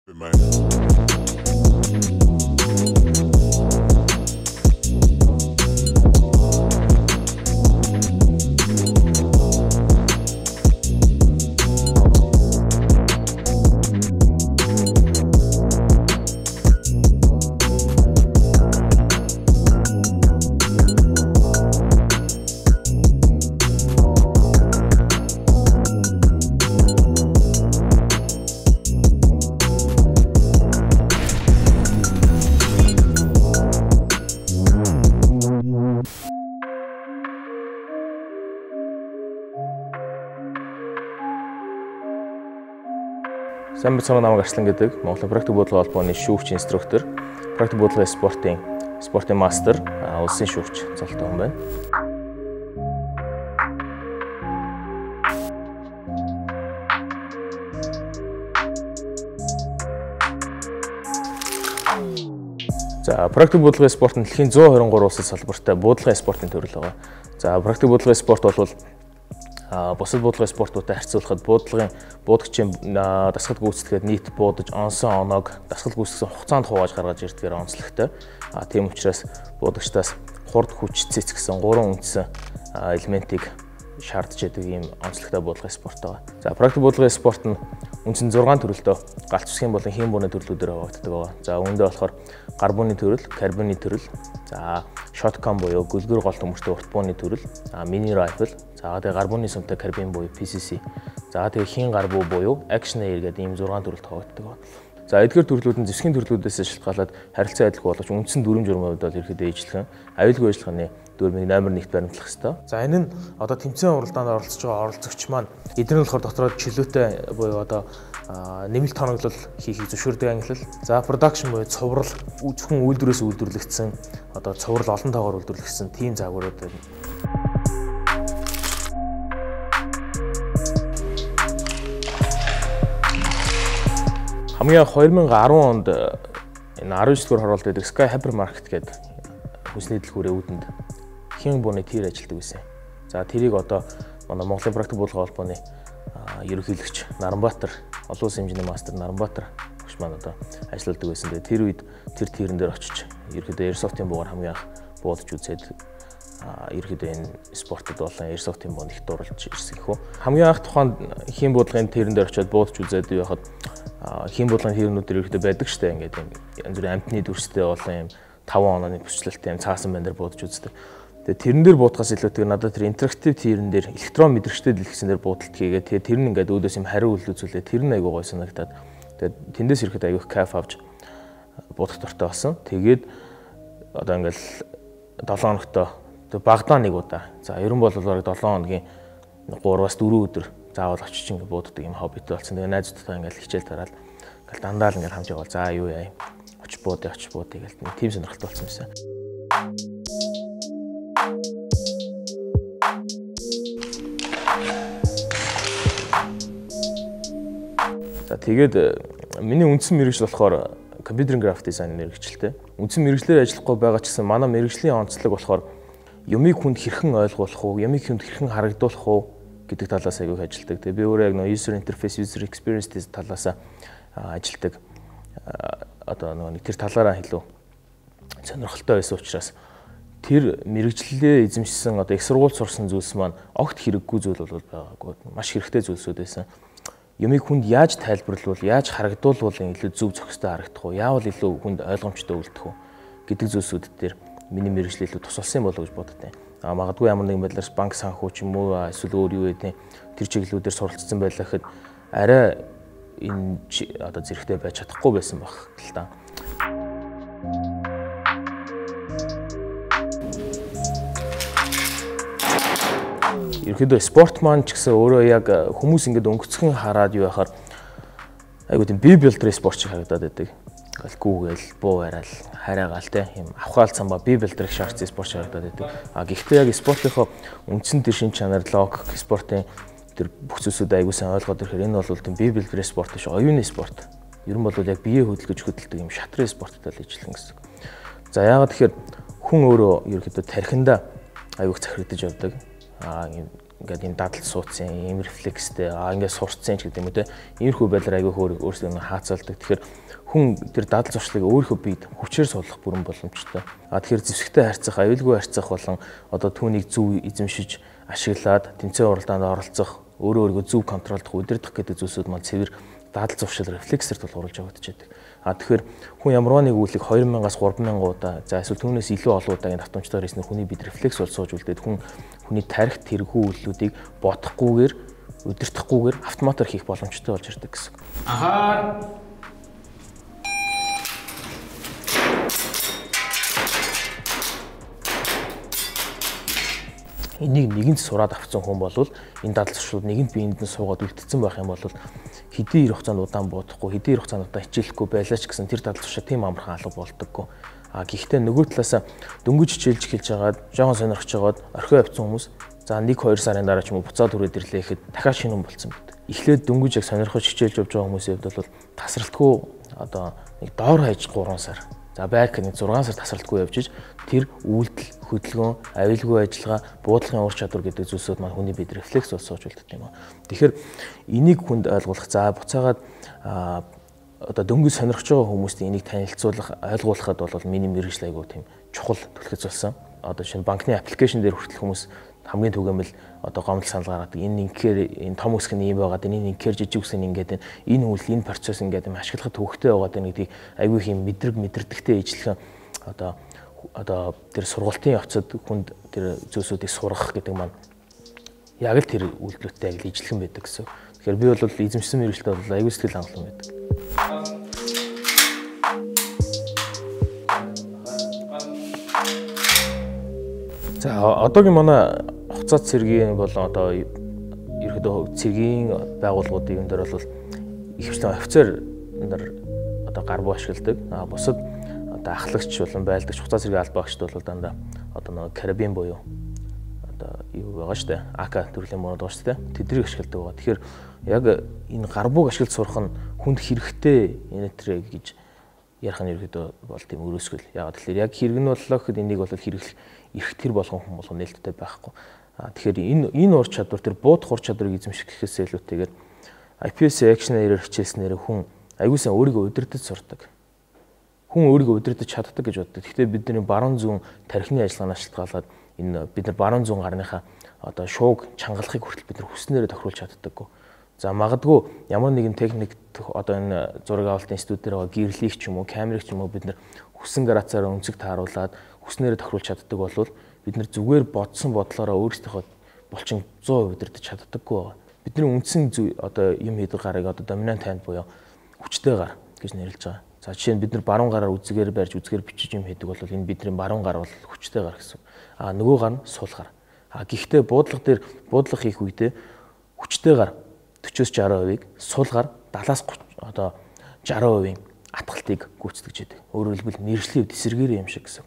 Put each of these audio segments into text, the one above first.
Сайн бацхан намайг Арслан гэдэг. Монголын практик бодлогын холбооны шүүгч инструктор, практик бодлогын спортын мастер, улсын шүүгч золтой хүн байна. За, практик бодлогын спорт нь дэлхийн 123 улсад салбартай буудлагын спортын төрөл байгаа. За, практик бодлогын спорт бол бусад буудлагын спортуудтай харьцуулахад буудагчийн дасгал гүйцэтгэхэд нийт буудаж онсон оноог дасгал гүйцэтгэсэн хугацаанд хувааж гаргаж ирдгээр онцлогтой. Тийм учраас буудагчдаас хурд хүч цэц гэсэн 3 үндсэн элементийг шаардж байдаг ийм онцлогтой буудлагын спорт байгаа. За, практик буудлагын спорт нь үндсэн 6 төрөлтөө галт үсгийн болон хийн бууны төрлүүдээр хуваагддаг байгаа. За, үүндээ болохоор гар бууны төрөл, карбины төрөл, за shotgun буюу гөлгөр гол төмөртэй урт бууны төрөл, mini rifle, за тэгээ гар бууны сүмтэй карбин буюу PCC, за тэгээ хийн гар буу буюу action air гэдэг ийм 6 төрөлт хуваагддаг байна. За, эдгээр төрлүүд нь зэвсгийн төрлүүдээс шалтгаалаад харилцан адилгүй боловч үндсэн дүрм журмын хувьд бол ерөөдөө ээжлэх, аюулгүй ажиллагааны дүрмийг номер 1-т баримтлах ёстой. За, энэ нь одоо тэмцээн уралдаанд оролцож байгаа оролцогч маань эдгээр нь болохоор дотроо чөлөөтэй буюу одоо нэмэлт тоноглол хийхийг зөвшөөрдөг ангилал. За, production буюу цуврал зөвхөн үйлдвэрээс үйлдвэрлэгдсэн одоо цуврал олон тоогоор үйлдвэрлэгдсэн тийм загварууд байна. Хамгийн 2010 онд энэ 19 дугаар хороолт байдаг Sky Hypermarket гэдэг хүнсний дэлгүүрийн үүдэнд хийн бууны тир ажилладаг байсан. За, тэрийг одоо манай Монголын практик бодлогын холбооны ерөнхийлөгч Наранбаатар, олон улсын хэмжээний мастер Наранбаатар багш маань одоо ажилладаг байсан. Тэгээ тэр үед тэр тирэн дээр очиж ерөнхийдөө airsoft-ийн буугаар хамгийн анх буудаж үзээд ерөнхийдөө энэ спортод болон airsoft-ийн буунд их дурлж ирсэн гэх үү. Хамгийн анх тухайн хийн буудлын тирэн дээр очиод буудаж үзээд байхад хийн буудлын тэрнүүд ерөнхийдөө байдаг штэ, ингээд янз бүрийн амтны дүрстэй болон юм 5 онооны бүсчлэлтэй юм цаасан байн дээр буудаж үздэг. Тэгээ тэрэн дээр буудахаас илүүтэйгээр надад тэр интерактив тэрэн дээр электрон мэдрэгчтэй дэлгэсэн дээр буудалт хийгээд тэгээ тэр нь ингээд өөдөөс юм хариу үйлдэл үзүүлээ. Тэр нь айгуу гой санагдаад тэгээ тэндээс ирэхэд айгуу кайф авч буудах дуртай болсон. Тэгээд одоо ингээд 7 хоногтой багадаа нэг удаа. За, ерөн бол бараг 7 хоногийн 3-4 өдөр заавал очиж ингээд бууддаг юм хоббитэй болсон. Тэгээ найзуудтай ингээд хичээл дараал ингээд дандаа л ингээд хамж явал за юу яа очиж буудъя гээл тийм сонирхолтой болсон юмсан. За, тэгээд миний үндсэн мэргэжил болохоор компьютерийн график дизайн мэргэжилтэй. Үндсэн мэргэжлээр ажиллахгүй байгаа ч гэсэн манай мэргэжлийн онцлог болохоор юмыг хүнд хэрхэн ойлгуулах уу, юмыг хүнд хэрхэн харагдуулах уу гэдэг талаас аягүй ажилладаг. Тэгээ би өөрөө яг user interface, user experience талаас ажилладаг. Одоо нэг тэр талаараа илүү сонирхолтой байсан учраас тэр мэргэжлээ эзэмшсэн одоо их сургууль сурсан зүйлс маань огт хэрэггүй зүйл бол байгаагүй. Маш хэрэгтэй зүйлсүүд байсан. Юмыг хүнд яаж тайлбарлавал, яаж харагдуулвал илүү зөв зохистой харагдах уу, яавал илүү хүнд ойлгомжтой үлдэх үү гэдэг зүйлсүүд дээр миний мэргэжил илүү тус болсон болов гэж боддیں۔ Магадгүй ямар нэгэн байдлаар банк санхүү ч юм уу эсвэл өөр юу гэдэг тэр чиглэлүүдээр суралцсан байлаа гэхэд арай энэ одоо зэрэгтэй байж чадахгүй байсан баг л та. Ерөнхийдөө спорт маань ч гэсэн өөрөө яг хүмүүс ингээд өнгөцгөн хараад юу яхаар айгуу тийм би билдерийн спорт шиг харагдаад байдаг. Галгүйгээл буу бараал хараагаал те юм авхаал цамбаа би билдерийг шаардсан спорт шиг харагдаад байдаг. Гэхдээ яг спортынхоо үндсэн тэр шин чанар логик спортын тэр бүх зүйлсүүд айгуу сайн ойлгоод ирэхээр энэ бол тийм би билдерийн спорт биш, оюуны спорт. Ер нь бол яг биеэ хөдөлгөж хөдөлдөг юм шатрын спорттой л ижилхэн гэсэн. За, яагаад тэгэхээр хүн өөрөө ерөнхийдөө тархиндаа айгуух захирагдаж явдаг. ингээд энэ дадалд суудсан, ийм рефлекстэй, ингээд сурцсан ч гэдэг юм уу те. Иймэрхүү байдлаар аягүй хөөр өөрсдөө хаацалдаг. Тэгэхээр хүн тэр дадал зуршлыг өөрийнхөө биед хүчээр суулгах бүрэн боломжтой. Тэгэхээр зэвсэгтэй харьцах, аюулгүй харьцах болон одоо түүнийг зөв эзэмшиж ашиглаад тэнцээ уралдаанд оролцох, өөрөө өөрийгөө зөв контролдох, удирдах гэдэг зүйлсүүд маань цэвэр дадал зуршил рефлексээр тулгуурлаж явагдчихэдэг. Тэгэхээр хүн ямар нэг үйлийг 2000-аас 3000 удаа, за эсвэл түүнээс илүү олон удаагийн давтамжтайгаар хийснээр хүний бид рефлекс бол сууж үлдээд хүний тарихт тэрхүү үйлдэлүүдийг бодохгүйгээр, удирдахгүйгээр автоматар хийх боломжтой болж ирдэг гэсэн. Энийг нэгэнт сураад авсан хүн бол энэ дадал зуршлууд нэгэнт биеинд нь суугаад үлдсэн байх юм бол хэдийн ир хугацаанд удаан буудахгүй, хэдийн ир хугацаанд удаан хичээлэхгүй байлаач гэсэн тэр дадал зуршаа тийм амархан алга болдоггүй. Гэхдээ нөгөө талаас дөнгөж хичээлж эхэлж байгаад жоохон сонирхож байгаад орхио авсан хүмүүс за 1-2 сарын дараа ч юм уу буцаад түрээд ирлээ гэхэд дахиад шинэн болцсон байдаг. Эхлээд дөнгөж яг сонирхож хичээлж явж байгаа хүмүүсийн хувьд бол тасралтгүй одоо нэг доор хаяж 3 сар. За байг нэг 6 сар тасралтгүй явж иж тэр үйлдэл, хөдөлгөөн, аюулгүй ажиллагаа, буудлагын ур чадвар гэдэг зүйлсүүд маань хүний бид рефлекс бол сууж үлддэг юм аа. Тэгэхээр энийг хүнд ойлгуулах, за буцаагаад одоо дөнгөж сонирхож байгаа хүмүүст энийг танилцуулах, ойлгуулахад бол миний мэргэжил айгуу тийм чухал түлхэж болсон. Одоо шинэ банкны аппликейшн дээр хүртэл хүмүүс хамгийн түгээмэл одоо гомдол санал гаргадаг. Энэ ингээр энэ том үсэг нь ийм байгаад, энэ ингээр жижиг үсэг нь ингээд энэ үйл, энэ процесс ингээд юм ашиглахад төвөгтэй байгаад байна гэдгийг айгүй их юм мэдэрдэгтэй ижлэх одоо тэр сургалтын явцад хүнд тэр зүйлсүүдийг сургах гэдэг маань яг л тэр үйлдэлтэй яг л ижлэхэн байдаг гэсэн. Тэгэхээр би бол эзэмшсэн мэргэжилтэд бол айгүй сэтгэл хангалуун байдаг. За одоогийн манай хуцаа цэргийн болон одоо ерөөдөө цэргийн байгууллагуудын юм дээр бол ихэвчлэн офицер нар одоо гар буу ашигладаг. Бусад одоо ахлагч болон байлдагч хуцаа цэргийн албаа багчд бол дандаа одоо нэг карабин буюу одоо юу байгаа штэ АК төрлийн мөрөд байгаа штэ тэднийг ашигладаг байгаа. Тэгэхээр яг энэ гар бууг ашиглаж сурах нь хүнд хэрэгтэй энэтрэ гэж ярих нь ерөөдөө бол тийм өрөөсгөл. Яг тэгэхээр яг хэрэг нь боллоо гэхэд энийг бол хэрэглэх эрх тэр болгон хүн болгон нээлттэй байхгүй. Тэгэхээр энэ ур чадвар тэр буудах ур чадварыг эзэмших гэхээсээ илүүтэйгээр IPS action-ээр хичээснээр хүн аюулсан өөрийгөө удирдах сурдаг. Хүн өөрийгөө удирдах чаддаг гэж боддог. Гэхдээ бидний баруун зүүн тархины ажиллагаанаас шалтгаалаад энэ бид нар баруун зүүн гарныхаа одоо шууг чангалахыг хүртэл бид нар хүснээрээ тохируулж чаддаггүй. За магадгүй ямар нэгэн техник одоо энэ зураг авалтын институт дээр байгаа гэрлийг ч юм уу, камерыг ч юм уу бид нар хүссэн градусаар өнцөг тааруулаад хүснээрээ тохируулж чаддаг болвол бид нар зүгээр бодсон бодлороо өөрсдийнхөө булчин 100% удирдах чаддаггүй байгаа. Бидний үндсэн одоо юм хийдэг гарыг одоо доминант ханд буюу хүчтэй гар гэж нэрлэж байгаа. За жишээ нь бид нар баруун гараар үзгээр барьж үзгээр бичиж юм хийдэг бол энэ бидний баруун гар бол хүчтэй гар гэсэн. Нөгөө гар нь сул гар. Гэхдээ буудлага дээр буудлага хийх үедээ хүчтэй гар 40-60%-ийг сул гар 70-аас одоо 60%-ийн атгалтыг гүйцэтгэж байдаг. Өөрөөр хэлбэл нэршлийн хувьд эсэргээрээ юм шиг гэсэн.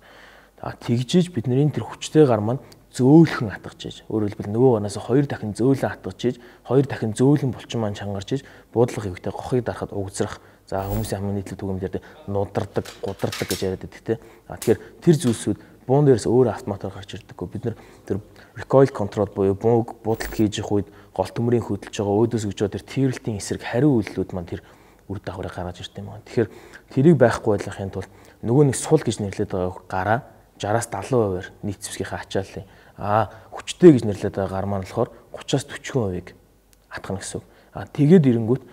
Тэгжиж бидний тэр хүчтэй гар маань зөөлхөн атгаж иж. Өөрөөр хэлбэл нөгөө гарнаас 2 дахин зөөлөн атгаж иж, 2 дахин зөөлөн булчин маань чангарч иж, буудлага хийхдээ гохыг дарахад угзрах. За хүмүүсийн хамгийн нийтлэг түгээмжээр нудардаг, гудардаг гэж яриад байдаг тийм. Тэгэхээр тэр зүйлсүүд буун дээрээс өөр автоматар гарч ирдэггүй. Бид нар тэр recoil control буюу буудалт хийж их үед гол төмрийн хөдөлж байгаа өөдөөс өгж байгаа тэр тэрэлтийн эсрэг хариу үйлдэлүүд маань тэр үр дагаврыг гаргаж ирд юм байна. Тэгэхээр тэрийг байхгүй байлгахын тулд нөгөө нэг сул гэж нэрлэдэг байгаа гараа 60-аас 70%-аар нийт зэвсгийнхаа ачааллын хүчтэй гэж нэрлэдэг байгаа гар маань болохоор 30-аас 40%-ийг атгах гэсэн. Тэгээд ирэнгүүт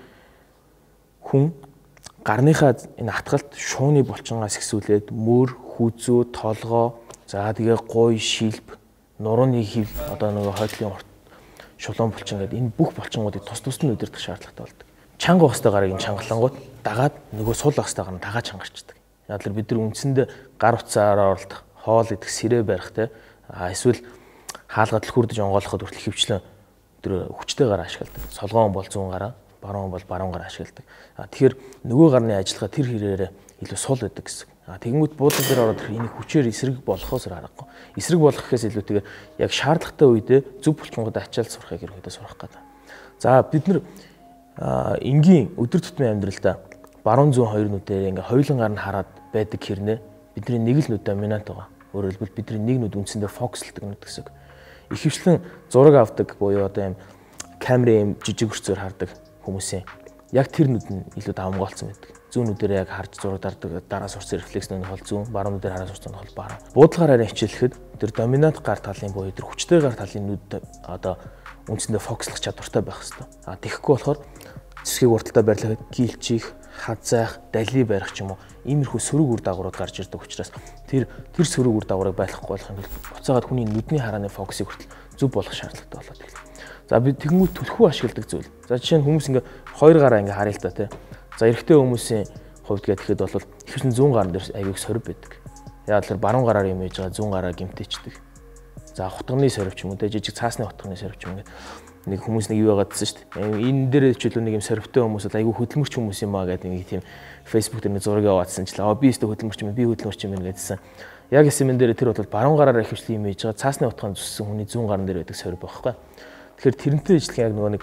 хүн гарныхаа энэ атгалт шууны булчингаас ихсүүлээд мөр, хүзүү, толгоо, за тэгээ гуй, шилб, нурууны хил одоо нөгөө хойдлын урт шулуун булчин гэдэг энэ бүх булчингуудыг тус тусд нь удирдах шаардлагатай болдог. Чанга ухстай гарыг нь чангалангууд дагаад нөгөө сул ахстай гар нь дагаад чангарчдаг. Яг л бид нар үндсэндээ гар утсаараа оролдох, хоол идэх, сэрээ барих те эсвэл хаалгад түлхүүрдэж онгойлоход хүртэл хөвчлэн тэр хүчтэй гараа ашигладаг. Солгоон бол зүүн гараа, баруун бол баруун гараа ашигладаг. Тэгэхээр нөгөө гарны ажиллагаа тэр хэрээрээ илүү сул байдаг гэсэн. Тэгэнгүүт буудлын дээр ороод энийг хүчээр эсрэг болгохоос аргагүй. Эсрэг болгох гэхээс илүүтэйгээр яг шаардлагатай үедээ зөв булчингууд ачаал сурахыг ерөөдөө сурах гэдэг. За бид нар энгийн өдөр тутмын амьдралдаа баруун зүүн хоёр нүдээр ингээ хоёулан гар нь хараад байдаг хэрнээ бидний нэг л нүд доминант байгаа. Өөрөөр хэлбэл бидний нэг нүд үндсэндээ фокуслдог нүд гэсэн. ихэвчлэн зураг авдаг буюу одоо юм камерын юм жижиг хүрцээр хардаг хүмүүсийн яг тэр нүд нь илүү давмгаалцсан байдаг. Зүүн нүдээр яг харж зураг дардаг, дараа сурц рефлекс нүдний хол зүүн, баруун нүдээр хараа сурц нь хол баруун. Буудлагаар харин хичээлэхэд тэр доминант гар талын буюу тэр хүчтэй гар талын нүд одоо үндсэндээ фокуслох чадвартай байх хэрэгтэй. Тэгэхгүй болохоор цэсгийг урталтаа барилгахад гилчих, хазаах, дали барих ч юм уу иймэрхүү сөрөг үр дагаврууд гарч ирдэг учраас тэр сөрөг үр дагаврыг байлгахгүй болохын тулд буцаагаад хүний нүдний харааны фокусыг хүртэл зөв болгох шаардлагатай болоод ирлээ. За би тэгэнгүүт түлхүү ашигладаг зүйл. За жишээ нь хүмүүс ингээ хоёр гараа ингээ харъя л да тий. За эрэгтэй хүмүүсийн хувьд гэхэд бол ихэвчлэн зүүн гарн дээр аягүй сорив байдаг. Яг л баруун гараар юм ээж байгаа зүүн гараа гимтээчдэг. За хутганы сорив ч юм уу тий жижиг цаасны хутганы сорив ч юм ингээд нэг хүмүүс нэг юу яагаадсэн шүү дээ. Энэ дээр хичээлүү нэг юм сорвтой хүмүүс аягүй хөдөлмөрч хүмүүс юм аа гэдэг нэг тийм Facebook дээр нэг зураг яваадсан ч л би өөртөө хөдөлмөрч юм би хөдөлмөрч юм гэдсэн. Яг эсэмэн дээр тэр бол баруун гараараа ихэвчлэн юм ээж байгаа цаасны хутгаанд зүссэн хүний зүүн гарн дээр байдаг сорив байхгүй. Тэгэхээр тэрнтэй ижилхэн яг нөгөө нэг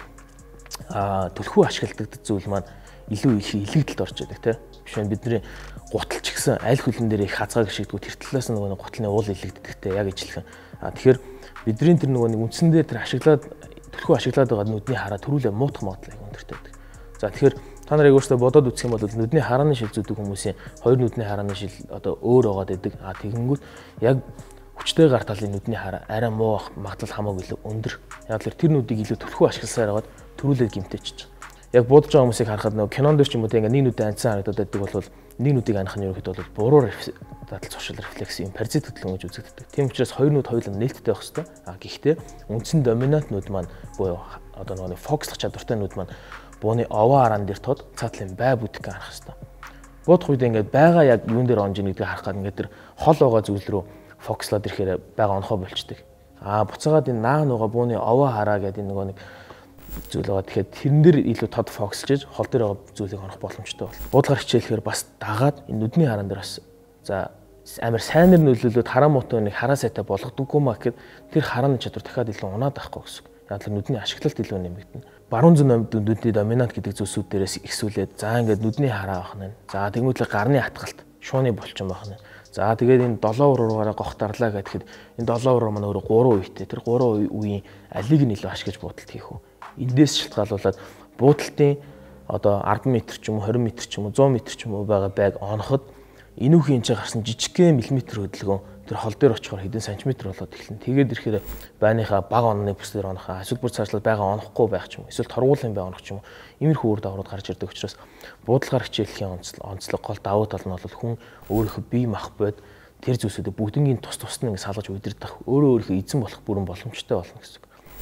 түлхүү ашигладаг зүйл маань илүү их илэгдэлд орж байдаг тийм. Жишээ нь бидний гутал ч гэсэн аль хөлн дээр их хазгааг шигдгүү тэр талаас нөгөө нэг гутлын уул илэгддэгтэй яг ижилхэн. Тэгэхээр бидний тэр нөгөө нэг үндсэндээ тэр ашиглаад түлхүү ашиглаад байгаа нүдний хараа төрүүлээ муутах магадлал их өндөртэй байдаг. За тэгэхээр та нарыг өөрсдөө бодоод үзэх юм бол нүдний харааны шил зүүдэг хүмүүсийн хоёр нүдний харааны шил одоо өөр байгаад байдаг. Тэгэнгүүт яг хүчтэй гар талын нүдний хараа арай муу магадлал хамаагүй илүү өндөр. Яг л тэр нүдийг илүү түлхүү ашигласаар байгаад төрүүлээд гимтээчих. Яг будж байгаа хүмүүсийг харахад нөгөө кинонд ч юм уу ингээ нэг нүдээ анцсан харагдаад байдаг бол нэг нүдийг анх нь ерөөхдөө бол буруу дадал зуршил рефлекс юм паразит хөдөлгөөн гэж үзэгддэг. Тийм учраас хоёр нүд хоёулаа нээлттэй байх хэрэгтэй. Гэхдээ үндсэн доминант нүд маань буюу одоо нөгөө фокуслах чадвартай нүд маань бууны овоо араан дээр тод цаатлын бай бүдгэн харах хэрэгтэй. Будах үед ингээд байгаа яг юун дээр онж ийн гэдгийг харах гад ингээд тэр хол байгаа зүйл рүү фокуслаад ирэхээр бага онхоо болчдөг. Буцаагаад энэ наан байгаа бууны овоо хараа гэдэг нөгөө нэг зүйл байгаа. Тэгэхээр тэрэн дээр илүү тод фокуслж хол дээр байгаа зүйлийг онох боломжтой бол. Буудлагаар хичээлэхээр бас дагаад энэ нүдний хараан дээр бас за амар сайнэр нөлөөлөд хараа муутай нэг хараа сайтай болгодоггүй маа гэхэд тэр харааны чадвар дахиад илүү унаад байхгүй гэсэн. Яг л нүдний ашиглалт илүү нэмэгдэнэ. Баруун зүүн нүдний доминант гэдэг зүйлсүүд дээрээс ихсүүлээд за ингээд нүдний хараа авах нь. За тэгмүүлээ гарны хатгалт, шууны булчин байх нь. За тэгээд энэ 7 уруугаараа гохтарлаа гэхэд энэ 7 уруу маань өөрөө 3 үетэй. Тэр 3 үеийн алиг нь илүү ашиглаж буудалт хийх үү. Эндээс шалтгаалуулаад буудалтын одоо 10 м ч юм уу 20 м ч юм уу 100 м ч юм уу байгаа байг оноход энүүхийн энэ гарсан жижигхэн миллиметр хөдөлгөөн тэр хол дээр очихоор хэдэн сантиметр болоод эхэлнэ. Тэгээд ирэхээр байныхаа бага онны бүс дээр онохоо эсвэл бүр цаашлаад байгаа онохгүй байх ч юм уу эсвэл торгуулийн бай онох ч юм уу иймэрхүү үр дагаврууд гарч ирдэг учраас буудлагаар хичээлийн онцлог гол давуу тал нь бол хүн өөрийнхөө бие мах бод тэр зүйлсүүдээ бүгднийг тус тусна ингэ салгаж удирдах өөрөө өөрийнхөө эзэн болох бүрэн боломжтой болно гэсэн үг.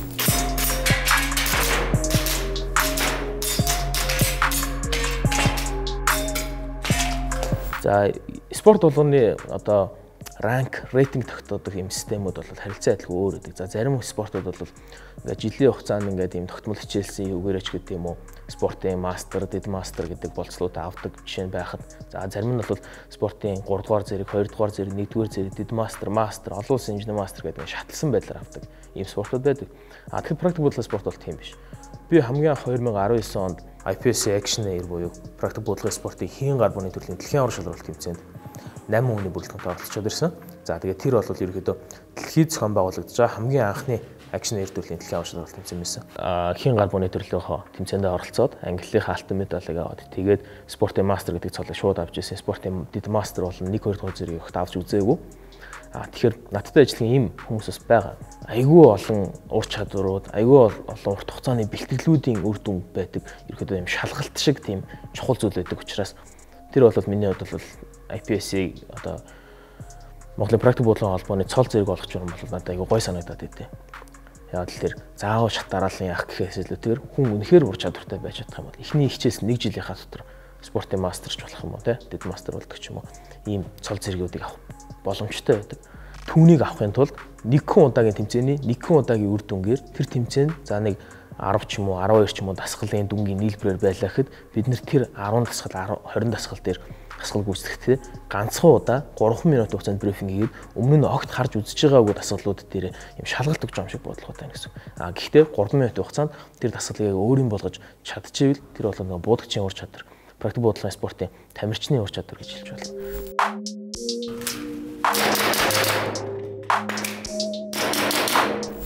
За спорт болгоны одоо ранк, рейтинг тогтоодог юм системүүд бол харилцан адилгүй өөр үүдэг. За зарим спортууд бол ингээд жилийн хугацаанд ингээд юм тогтмол хичээлсэн үгээрэж гэдэг юм уу спортын мастер, дид мастер гэдэг болцлууд авдаг жишээ нь байхад. За зарим нь бол спортын 3 дугаар зэрэг, 2 дугаар зэрэг, 1 дугаар зэрэг дид мастер, мастер, олон улсын инженер мастер гэдэг шатлсан байдлаар авдаг ийм спортууд байдаг. Тэгэхээр практик бодлогын спорт бол тийм биш. Би хамгийн анх 2019 онд IPS Action Air буюу практик бодлогын спортын хийн гар буны төрлийн дэлхийн аврал шалралт тэмцээнд 8 хүний бүрэлдэхүүнтэй оролцоод ирсэн. За тэгээд тэр бол ерөөхдөө дэлхийд зохион байгуулагдж байгаа хамгийн анхны Action Air төрлийн дэлхийн аврал шалралт тэмцээн байсан. Хийн гар буны төрлийнхөө тэмцээндээ оролцоод английнхаа алтан медалийг аваад тэгээд спортын мастер гэдэг цолыг шууд авч ирсэн. Спортын дид мастер бол 1-2 дугаар зэрэг ихт авч үзээгүй. Тэгэхээр надтай ажиллах ийм хүмүүс бас байгаа. Айгүй олон ур чадварууд, айгүй олон урт хугацааны бэлтгэлүүдийн үр дүн байдаг. Ерөөхдөө ийм шалгалт шиг тийм чухал зүйл байдаг учраас тэр бол миний хувьд бол IPS-ийг одоо Монголын практик бодлогын холбооны цол зэрэг болгож байгаа юм бол надад айгүй гой санагдаад байдیں۔ Яг л тэр заавал шат дараалан яах гэхээс илүү тэр хүн үнэхээр ур чадвартай байж чадах юм бол эхний хичээлс 1 жилийнхаа дотор спортын мастерч болох юм уу те дид мастер болдог ч юм уу ийм цол зэргүүдийг авах боломжтой байдаг. Түүнийг авахын тулд нэг хүн удаагийн тэмцээний нэг хүн удаагийн үр дүнгээр тэр тэмцээнд за нэг 10 ч юм уу 12 ч юм уу дасгалын дүнгийн нийлбэрээр байлаа гэхэд бид нэр тэр 10 дасгал 20 дасгал дээр дасгал гүйцэтгэхдээ ганцхан удаа 3 минут хугацаанд брифинг хийгээд өмнө нь огт харж үзэж байгаагүй дасгалууд дээр юм шалгалт өгч байгаа юм шиг бодлоготой байна гэсэн. Гэхдээ 3 минутын хугацаанд тэр дасгалыг өөрийн болгож чадчихвэл тэр бол нэг буудагчийн ур чадвар, практик бодлогын спортын тамирчны ур чадвар гэж хэлж байна.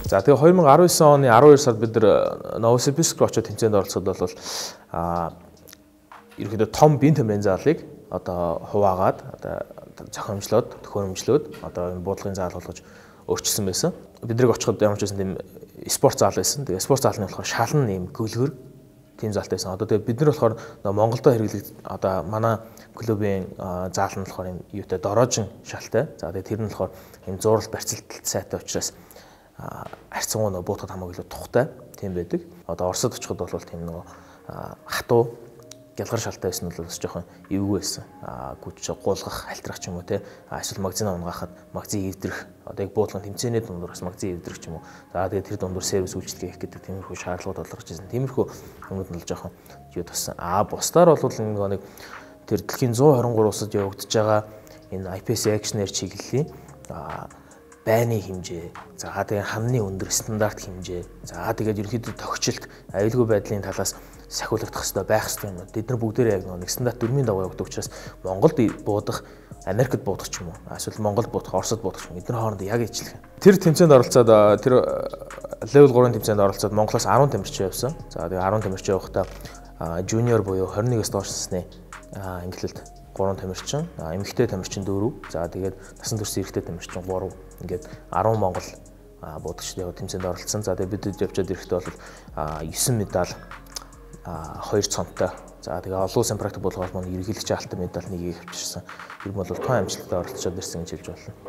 За тэгээ 2019 оны 12 сард бид нар Новосибирск очоод тэмцээнд оролцоход бол ерөнхийдөө том бие тамирын заалыг одоо хуваагаад одоо зохиомжлоод төхөөрөмжлөөд одоо энэ буудлагын заал болгож өөрчилсөн байсан. Бидрийг очиход ямар ч байсан тийм спорт зал байсан. Тэгээ спорт заалны болохоор шалан нэм гөлгөр тийм залтай байсан. Одоо тэгээ бид нар болохоор Монголдо хэрэглэгдэж одоо манай клубын заал нь болохоор юм юутай дороожин шалтай. За тэгээ тэр нь болохоор юм зурал барьцаалталт сайтай учраас харьцангуй нөгөө буутахад хамаагүй илүү тухтай тийм байдаг. Одоо Оросд очиход бол тийм нөгөө хатуу гялгар шалтай байсан бол бас жоохон эвгүй байсан. Гүч гуулгах, хальтрах ч юм уу те. Эсвэл магазин унгахад магазин эвдрэх. Одоо яг буудлын тэмцээний дундуур бас магазин эвдрэх ч юм уу. За тэгээд тэр дундуур сервис үйлчлэгээ хийх гэдэг тиймэрхүү шаардлагууд олгож ирсэн. Тиймэрхүү юмуд нь л жоохон юу туссан. Бусдаар бол нэг тэр дэлхийн 123 улсад явагдаж байгаа энэ IPS Action-ээр чиглэлийн байны хэмжээ, за тэгээ хамны өндөр стандарт хэмжээ, за тэгээд ерөнхийдөө тогтчлт, аюулгүй байдлын талаас сахиулагдах хэрэгтэй байх хэрэгтэй юм. Бид нар бүгдээрээ яг нэг стандарт дүрмийн дагуу явагддаг учраас Монголд буудах, Америкт буудах ч юм уу, эсвэл Монголд буудах, Оросд буудах ч юм уу, эдгээр хооронд яг ижилхэн. Тэр тэмцээнд оролцоод тэр level 3-ын тэмцээнд оролцоод Монголоос 10 тамирчин явсан. За тэгээ 10 тамирчин явахдаа жуниор буюу 21-с доош насны ангиллалд 3 тамирчин, эмэгтэй тамирчин 4, за тэгээд насан турш эрэгтэй тамирчин 3. Ингээд 10 Монгол буудагчид яваад тэмцээнд оролцсон. За тэгээд бид явчаад ирэхдээ бол 9 медаль, 2 цонтой. За тэгээд олон улсын практик болгоод маань ерөнхийлөгч алтан медаль нэгийг авчирсан. Тэр бол тун амжилттай оролцоод ирсэн гэж хэлж болно.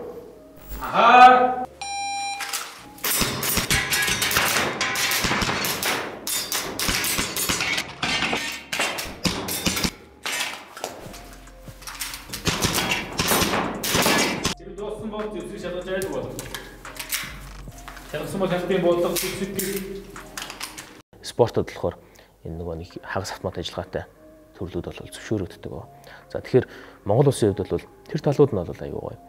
Спортод болохоор энэ нөгөө нэг хагас автомат ажиллагаатай төрлүүд бол зөвшөөрөгддөг. За тэгэхээр Монгол улсын хувьд бол тэр талууд нь бол аюу гоё.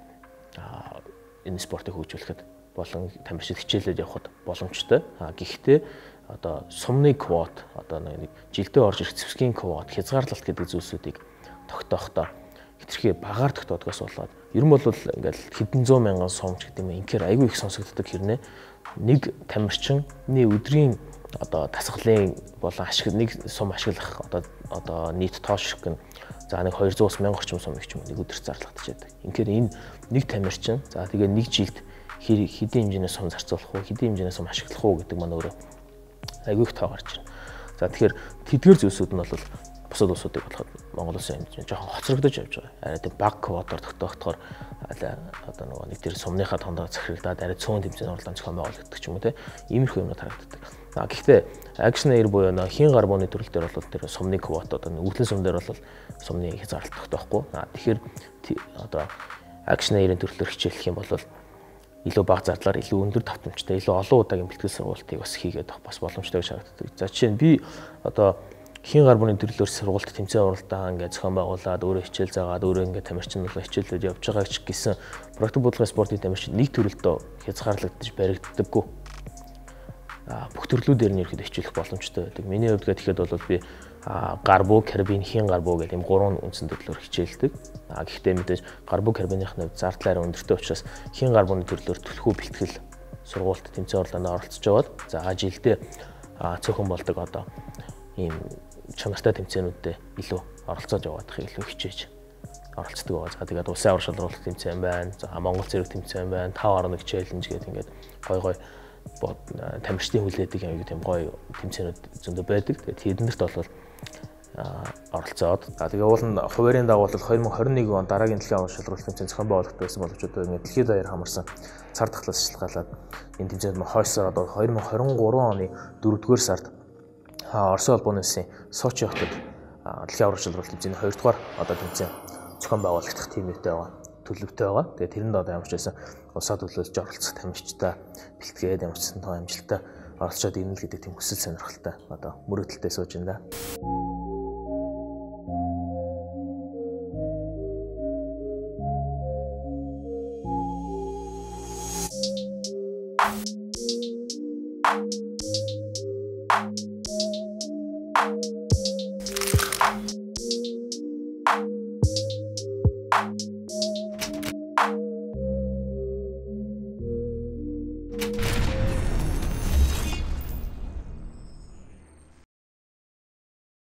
Энэ спортыг хөгжүүлэхэд болон тамирчид хичээлээд явахад боломжтой. Гэхдээ одоо сумны квот, одоо нэг жилдээ орж ирэх зэвсгийн квот, хязгаарлалт гэдэг зүйлсүүдийг тогтоохдоо хэтэрхий багаар тогтоодгоос болоод ер нь бол ингээл хэдэн зуун мянган сумч гэдэг юм инхээр аюу их сонсогддог хэрнээ нэг тамирчины өдрийн одоо тасгалын болон нэг сум ашиглах одоо нийт тоош гэн за нэг 200-аас 1000 орчим сум их юм нэг өдөр зарлагдаж байдаг. Инхээр энэ нэг тамирчин за тэгээ нэг жилд хэдийн хэмжээний сум зарцуулах уу, хэдийн хэмжээний сум ашиглах уу гэдэг маань өөрөө аюу их тоо гарч ирнэ. За тэгэхээр тэдгээр зүйлсүүд нь бол бусад улсуудыг болоход Монгол улсын хэмжээ жоохон хоцрогдож явж байгаа. Арай тийм баг квотоор тогтоохоор одоо нөгөө нэг тэр сумныхаа тондоо захирагдаад арай цөөн тэмцээний уралдаан зохион байгуулагддаг ч юм уу те. Иймэрхүү юмнууд харагддаг. Гэхдээ Action Air буюу хин гарбууны төрөл дээр бол тэр сумны квот одоо өвлөн сум дээр бол сумны хязгаарлалт тогтоохгүй. Тэгэхээр одоо Action Air-ийн төрлөөр хичээлэх юм бол илүү бага зардлаар илүү өндөр давтамжтай, илүү олон удаагийн бэлтгэл сургалтыг бас хийгээд бас боломжтой гэж харагддаг. За жишээ нь би одоо хин гарбууны төрлөөр сургалт тэмцээн уралдаан ингээд зохион байгуулад өөрөө хичээл заагаад өөрөө ингээд тамирчин болоо хичээлүүд явж байгаа ч гэсэн практик бодлогын спортын тамирчин нэг төрөлдөө хязгаарлагдаж баригддаггүй. Бүх төрлүүдээр нь ихэд хичээлэх боломжтой байдаг. Миний хувьд гэхэд бол би гарбуу, карбин, хин гарбуу гэдэг ийм гурван үндсэн төрлөөр хичээлдэг. Гэхдээ мэдээж гарбуу, карбиныхны зардлаараа өндөртэй учраас хин гарбууны төрлөөр түлхүү бэлтгэл сургалт тэмцээн уралдаанд оролцож яваад за жилдээ цөөхөн болдог одоо ийм чанартай тэмцээнүүдэд илүү оролцоод яваадахыг илүү хичээж оролцдог байгаа. За тэгээд улсын аврал шалралт тэмцээн байна. За Монгол зэрэг тэмцээн байна. 5.1 челленж гэдэг ингээд гой тамирчдын хүлээдэг аягүй тийм гоё тэмцээнүүд зөндөө байдаг. Тэгээд тэднэрт бол оролцоод тэгээ уул нь хуваарийн дагуу 2021 он дараагийн дэлхийн аврал шалралт тэмцээн зохион байгуулагдсан байсан боловч одоо ингээд дэлхийд даяар хамарсан цар тахлаас шалтгаалаад энэ тэмцээнд хойшсоор одоо 2023 оны 4-р сард Оросын холбооны улсын Сочи хотод дэлхийн аврал шалралт тэмцээний 2 дугаар одоо тэмцээн зохион байгуулагдах тэмээтэй байгаа. Төлөвтэй байгаа. Тэгээ тэрэнд одоо ямар ч байсан улсаа төлөөлж оролцох тамирчтай бэлтгээд ямар ч сан том амжилттай оролцоод ирнэ гэдэг тийм хүсэл сонирхолтой одоо мөрөөдөлтэй сууж байна да.